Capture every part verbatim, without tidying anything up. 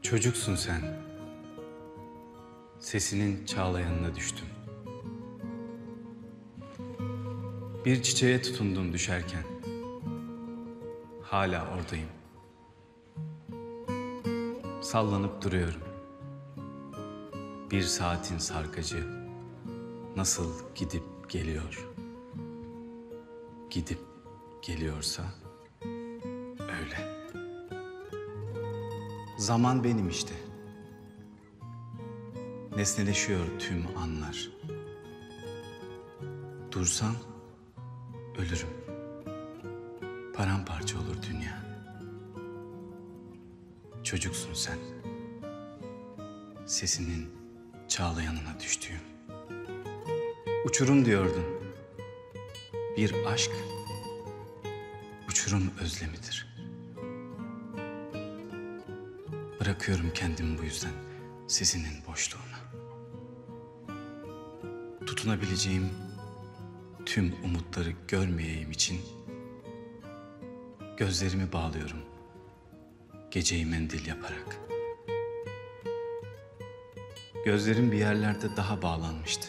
Çocuksun sen. Sesinin çağlayanına düştüm. Bir çiçeğe tutundum düşerken. Hala oradayım. Sallanıp duruyorum. Bir saatin sarkacı nasıl gidip geliyor. Gidip geliyorsa öyle. Zaman benim işte. Nesneleşiyor tüm anlar. Dursam ölürüm. Paramparça olur dünya. Çocuksun sen. Sesinin çağlayanına düştüğüm. Uçurum diyordun. Bir aşk uçurum özlemidir. Bırakıyorum kendimi bu yüzden sesinin boşluğuna. Tutunabileceğim tüm umutları görmeyeyim için gözlerimi bağlıyorum geceyi mendil yaparak. Gözlerim bir yerlerde daha bağlanmıştı.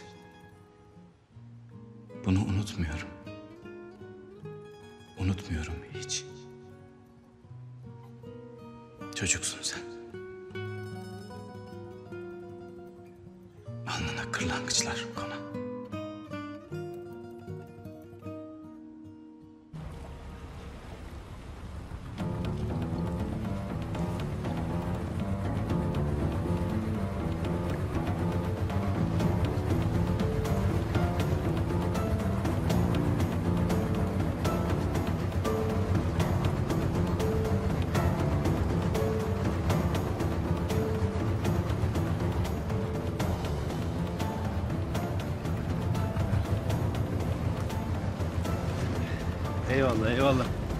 Bunu unutmuyorum. Unutmuyorum hiç. Çocuksun sen. Alnına kırlangıçlar kona. Eyvallah, eyvallah.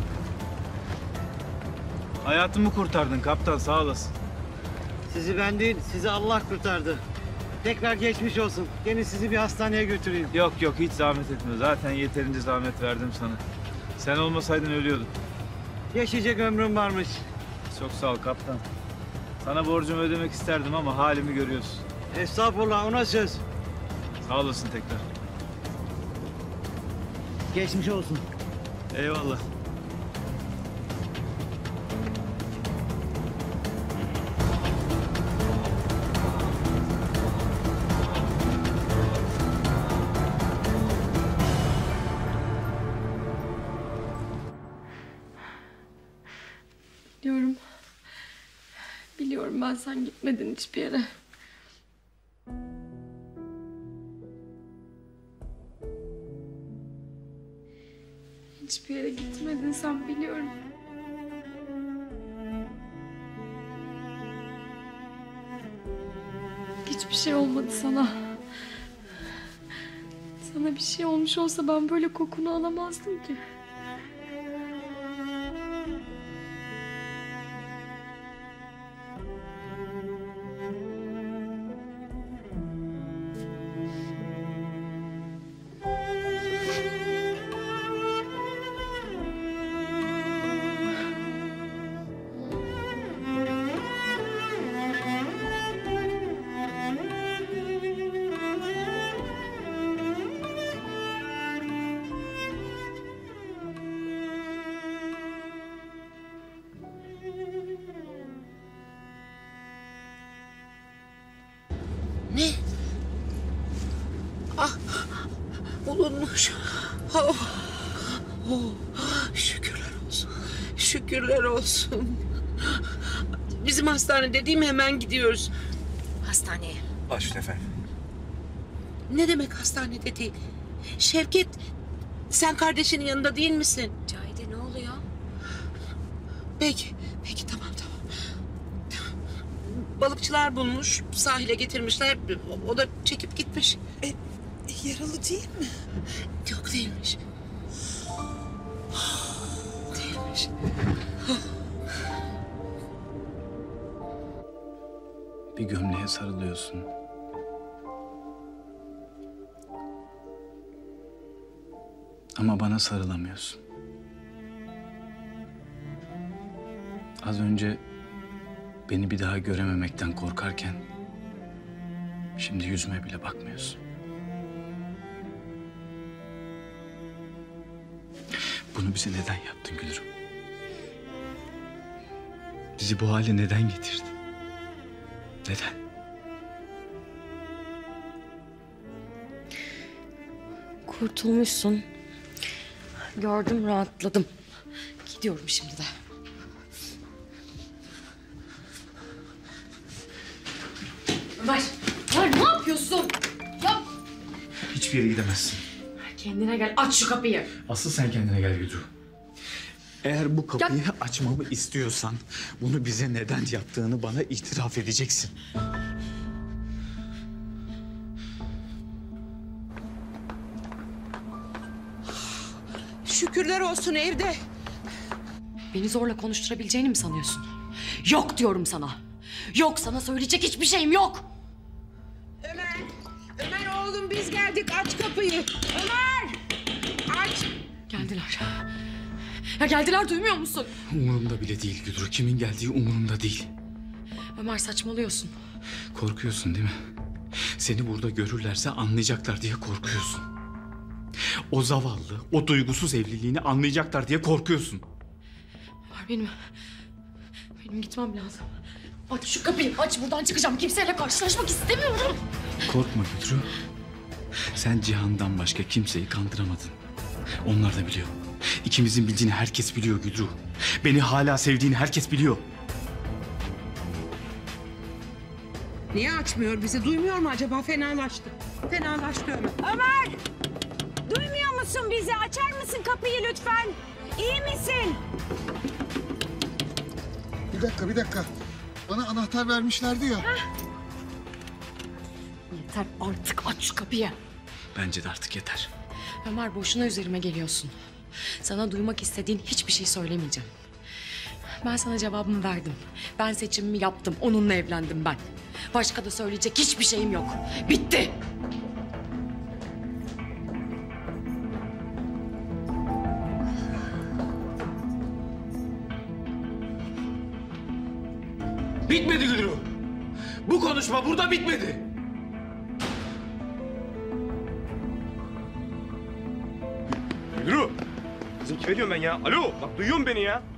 Hayatımı kurtardın kaptan, sağ olasın. Sizi ben değil, sizi Allah kurtardı. Tekrar geçmiş olsun. Gelin sizi bir hastaneye götüreyim. Yok yok, hiç zahmet etme. Zaten yeterince zahmet verdim sana. Sen olmasaydın ölüyordum. Yaşayacak ömrüm varmış. Çok sağ ol kaptan. Sana borcumu ödemek isterdim ama halimi görüyorsun. Estağfurullah, ona söz. Sağ olasın tekrar. Geçmiş olsun. Eyvallah. Biliyorum. Biliyorum ben sen gitmedin hiçbir yere. Hiçbir yere gitmedin sen biliyorum. Hiçbir şey olmadı sana. Sana bir şey olmuş olsa ben böyle kokunu alamazdım ki. Ne? Ah, bulunmuş. Oh, oh, şükürler olsun. Şükürler olsun. Bizim hastanede değil mi? Hemen gidiyoruz. Hastaneye. Başüstüne efendim. Ne demek hastanede değil? Şevket, sen kardeşinin yanında değil misin? Cahide ne oluyor? Peki, peki tamam tamam. Balıkçılar bulmuş, sahile getirmişler. O, o da çekip gitmiş. E, yaralı değil mi? Yok değilmiş. Değilmiş. Bir gömleğe sarılıyorsun. Ama bana sarılamıyorsun. Az önce Beni bir daha görememekten korkarken şimdi yüzüme bile bakmıyorsun. Bunu bize neden yaptın Gülürüm? Bizi bu hale neden getirdin? Neden? Kurtulmuşsun. Gördüm, rahatladım. Gidiyorum şimdi de. Ömer, Ömer ne yapıyorsun? Ya Hiçbir yere gidemezsin. kendine gel, aç şu kapıyı. Asıl sen kendine gel Gülürüm. Eğer bu kapıyı açmamı istiyorsan bunu bize neden yaptığını bana itiraf edeceksin. Şükürler olsun evde. Beni zorla konuşturabileceğini mi sanıyorsun? Yok diyorum sana. Yok, sana söyleyecek hiçbir şeyim yok. Ömer, Ömer oğlum biz geldik, aç kapıyı. Ömer, aç. Geldiler. Ya geldiler, duymuyor musun? Umurumda bile değil Gülürüm. Kimin geldiği umurumda değil. Ömer saçmalıyorsun. Korkuyorsun değil mi? Seni burada görürlerse anlayacaklar diye korkuyorsun. O zavallı, o duygusuz evliliğini anlayacaklar diye korkuyorsun. Ömer benim... Benim gitmem lazım. Aç şu kapıyı, aç, buradan çıkacağım. Kimseyle karşılaşmak istemiyorum. Korkma Gülürüm. Sen Cihan'dan başka kimseyi kandıramadın. Onlar da biliyor. İkimizin bildiğini herkes biliyor Gülürüm. Beni hala sevdiğini herkes biliyor. Niye açmıyor bizi? Duymuyor mu acaba? Fenalaştı. Fenalaştı Ömer. Ömer! Duymuyor musun bizi? Açar mısın kapıyı lütfen? İyi misin? Bir dakika, bir dakika. Bana anahtar vermişlerdi ya. Yeter artık, aç şu kapıyı. Bence de artık yeter. Ömer boşuna üzerime geliyorsun. Sana duymak istediğin hiçbir şey söylemeyeceğim. Ben sana cevabımı verdim. Ben seçimimi yaptım. Onunla evlendim ben. Başka da söyleyecek hiçbir şeyim yok. Bitti. Bitmedi Gülürüm. Bu konuşma burada bitmedi. Yürü. Kızım kime diyorum ben ya? Alo, bak duyuyor musun beni ya?